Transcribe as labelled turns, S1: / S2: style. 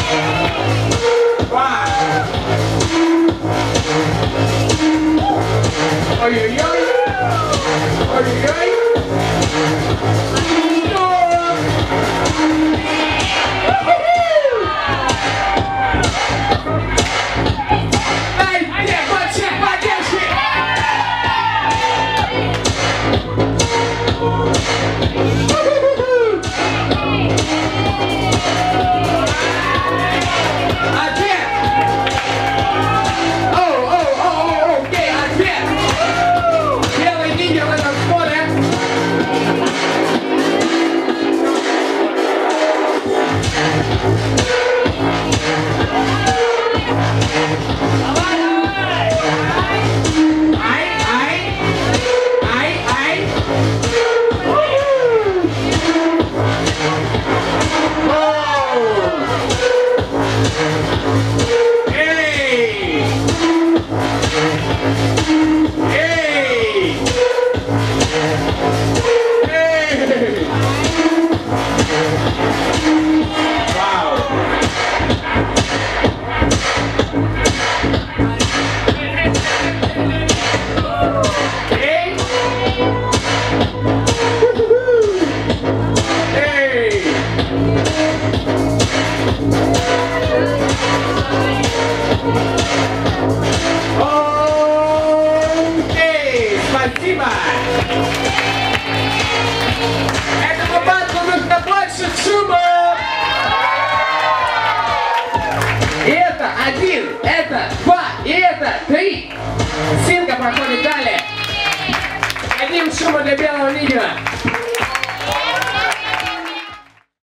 S1: Ой-ой-ой! Ой-ой-ой! Дайте больше поддержки! Ответ! Окей, ответ! Белый нигер в этом споре. Спасибо! Этому батлу нужно больше шума! И это 1, это 2, и это 3. Синка проходит далее. Одним шумом для белого нигера.